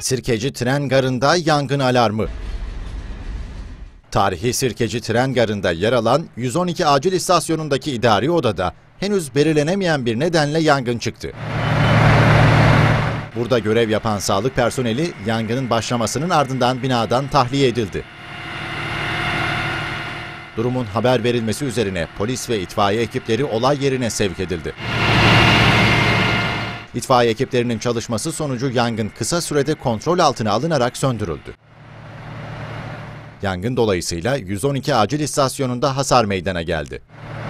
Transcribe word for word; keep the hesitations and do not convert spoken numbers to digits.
Sirkeci Tren Garı'nda yangın alarmı. Tarihi Sirkeci Tren Garı'nda yer alan yüz on iki acil istasyonundaki idari odada henüz belirlenemeyen bir nedenle yangın çıktı. Burada görev yapan sağlık personeli yangının başlamasının ardından binadan tahliye edildi. Durumun haber verilmesi üzerine polis ve itfaiye ekipleri olay yerine sevk edildi. İtfaiye ekiplerinin çalışması sonucu yangın kısa sürede kontrol altına alınarak söndürüldü. Yangın dolayısıyla yüz on iki acil istasyonunda hasar meydana geldi.